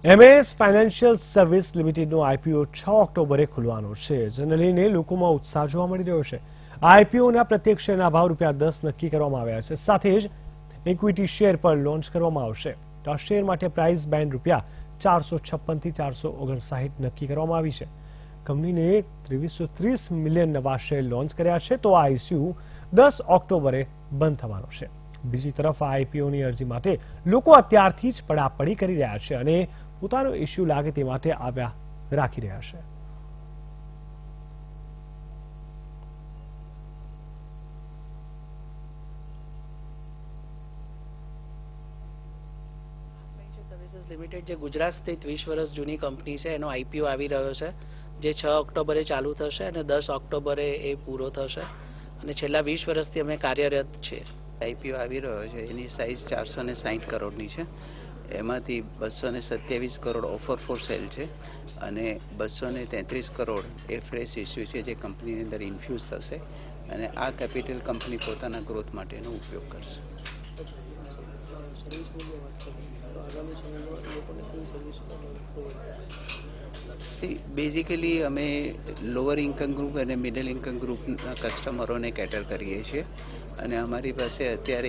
MS financial service લિમિટેડનો IPO 6 ઓક્ટોબરે ખુલવાનો છે, જેને લઈને લોકોમાં ઉત્સાહ જોવા મળી રહ્યો છે। આઈપીઓના પ્રત્યેક શેરના ભાવ ₹10 નક્કી કરવામાં આવ્યા છે, સાથે જ ઇક્વિટી શેર પર લોન્ચ કરવામાં આવશે। તો આ શેર માટે પ્રાઇસ બેન્ડ ₹456 થી 459 નક્કી કરવામાં આવી છે। કંપનીને 2330 મિલિયન નવા શેર લોન્ચ કર્યા છે, તો આ ઇસ્યુ 10 ઓક્ટોબરે બંધ થવાનો છે। બીજી તરફ આ આઈપીઓની અરજી માટે લોકો અત્યારથી જ પડાપડી કરી રહ્યા છે અને પોતાનો ઇસ્યુ લાગે તે માટે આવ્યા રાખી રહ્યા છે। સર્વિસીસ લિમિટેડ જે ગુજરાત સ્થિત 20 વર્ષ જૂની કંપની છે, એનો આઈપીઓ આવી રહ્યો છે, જે 6 ઓક્ટોબરે ચાલુ થશે અને 10 ઓક્ટોબરે એ પૂરો થશે અને છેલ્લા 20 વર્ષથી અમે કાર્યરત છીએ। આઈપીઓ આવી રહ્યો છે, એની સાઇઝ 460 કરોડની છે। એમાંથી 227 કરોડ ઓફર ફોર સેલ છે અને 233 કરોડ એ ફ્રેશ ઇસ્યુ છે, જે કંપનીની અંદર ઇન્ફ્યુઝ થશે અને આ કેપિટલ કંપની પોતાના ગ્રોથ માટેનો ઉપયોગ કરશે। બેઝિકલી અમે લોઅર ઇન્કમ ગ્રુપ અને મિડલ ઇન્કમ ગ્રુપના કસ્ટમરોને કેટર કરીએ છીએ અને અમારી પાસે અત્યારે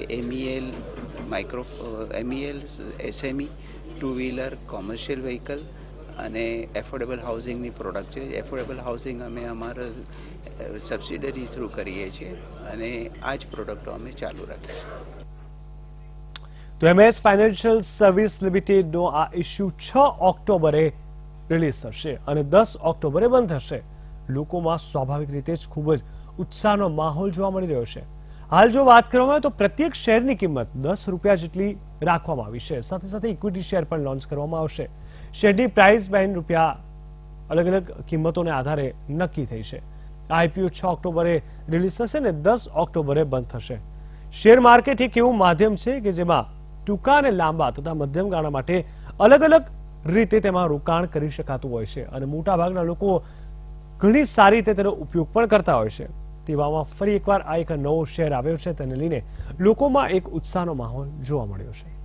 MEL, SME, two wheeler, commercial vehicle અને એફોર્ડેબલ હાઉસિંગની પ્રોડક્ટ છે। એફોર્ડેબલ હાઉસિંગ અમે અમારા સબસિડરી થ્રુ કરીએ છીએ અને આ જ પ્રોડક્ટો અમે ચાલુ રાખીશું। તો MS ફાઇનાન્શિયલ સર્વિસ લિમિટેડનો આ ઇસ્યુ 6 ઓક્ટોબરે રિલીઝ થશે અને 10 ઓક્ટોબરે બંધ થશે। લોકોમાં સ્વાભાવિક રીતે જ ખૂબ જ ઉત્સાહનો માહોલ જોવા મળી રહ્યો છે। હાલ જો વાત કરવામાં આવે તો પ્રત્યેક શેરની કિંમત ₹10 જેટલી રાખવામાં આવી છે, સાથે સાથે ઇક્વિટી શેર પણ લોન્ચ કરવામાં આવશે। શેરની પ્રાઇસ બેન્ડ અલગ અલગ કિંમતોને આધારે નક્કી થઈ છે। આઈપીઓ 6 ઓક્ટોબરે રિલીઝ થશે અને 10 ઓક્ટોબરે બંધ થશે। શેર માર્કેટ એક એવું માધ્યમ છે કે જેમાં ટૂંકા અને લાંબા તથા મધ્યમ ગાળા માટે અલગ અલગ રીતે તેમાં રોકાણ કરી શકાતું હોય છે અને મોટાભાગના લોકો ઘણી સારી રીતે તેનો ઉપયોગ પણ કરતા હોય છે। તેવામાં ફરી એકવાર આ એક નવો શેર આવ્યો છે, તેને લઈને લોકોમાં એક ઉત્સાહનો માહોલ જોવા મળ્યો છે।